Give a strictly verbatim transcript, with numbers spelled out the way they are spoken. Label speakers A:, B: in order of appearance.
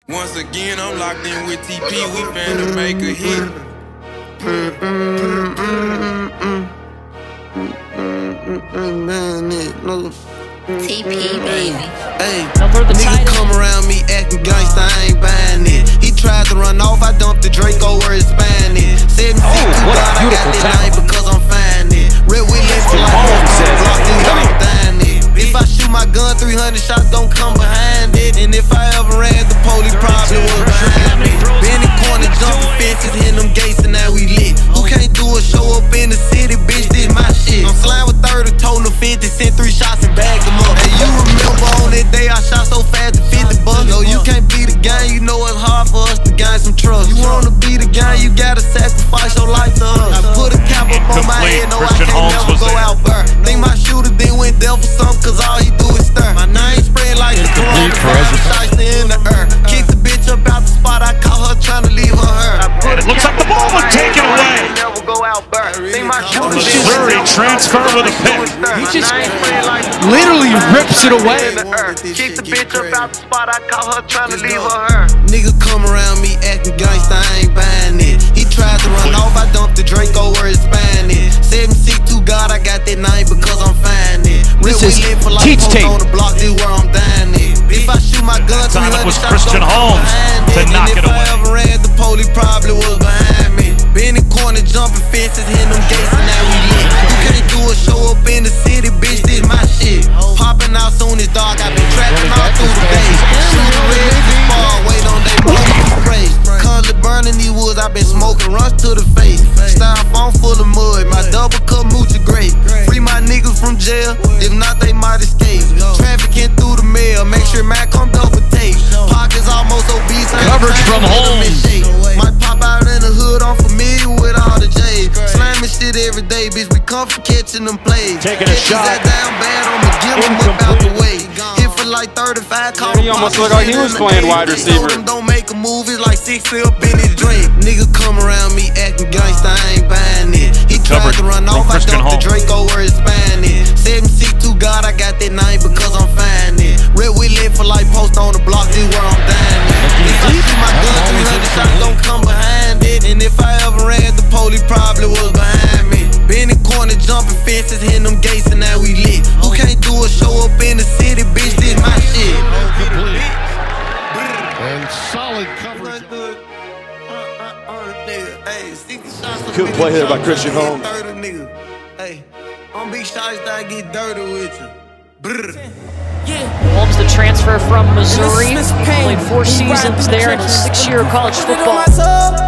A: Once again, I'm locked in with T P. We finna make a hit.
B: T P, baby.
C: Hey, niggas come around me acting gangsta, I ain't buying it. He tried to run off, I dumped the Draco where it's Spanish. Said oh, what God, I got that name because I'm fine it. Red we live for like Holmes says it. If I shoot my gun, three hundred shots gon' come behind it. And if I ever ran, the police probably was behind me. Been in corner, jumping fences, hitting them gates, and now we lit. Who can't do a show up in the city, bitch, this my shit. I'm flying with thirty, told them fifty, sent three shots and bagged them up. Hey, you remember on that day I shot so fast to fifty bucks? No, you can't be the gang, you know it's hard for us to gain some trust. You wanna be the gang, you gotta sacrifice your life to us. I put a cap up on my head, no, I can't never go out burr. Think my shooter then went there for something, cause all he do is stir. My name spread like the coronavirus, shiesty in the earth. Kick the bitch up out the spot, I caught her trying to leave her her.
D: It looks like the ball was taken away. Missouri transfer with a pick.
E: He just literally rips it away.
C: Kick the bitch up out the spot, I caught her trying to leave her her. Niggas come around me acting gangsta, I ain't buying it. He tried to run off, I dumped the Draco where it's Spanish. seven six two God, I got that name because I'm fine it.
E: This is teach tape.
C: On the block, this where I'm dying it. If I shoot my gun,
D: time it was Christian Holmes to knock it away.
C: If I ever ran, the police probably was behind me. Been in corner, jumping fences, hitting them gates, and now we lit. You can't do a show up in the city, bitch, this my shit. Popping out soon as dark, I been trapping all through the day. Shooting red, this ball, wait on they blowing spray. Constantly burning these woods, I been smoking runs to the face. Styrofoam full of mud, my double cup moochie great. Free my niggas from jail, if not they might escape. Trafficking through the mail, make sure Mac come double tape. Pockets almost obese,
D: coverage from Holmes.
C: Might pop out in the hood, I'm familiar with all the J's. Slamming shit every day, bitch, we come from catching them plays.
D: Taking a shot.
C: That down bad, I'ma give him up out the way. Hit for like thirty-five, call
F: He almost looked like he was playing wide receiver.
C: Don't make a move, it's like sixty up in his drink. Niggas come around me acting gangsta, I ain't buying it. He tried to run off, I dumped the Draco where it's Spanish. seven six two God, I got that name because I'm fine it. Red we live for like post on the block, this where I'm dying it. If I shoot my gun, three hundred shots don't come behind it. And if I ever ran, the police probably was behind me. Been in corner, jumping fences, hitting them gates, and now we lit. Who can't do a show up in the city, bitch, this my shit.
E: And solid coverage.
F: Good play there by Christian Holmes.
C: Hey, on big shots that I get dirty with you.
G: Holmes, the transfer from Missouri, played four seasons there in his six-year college football.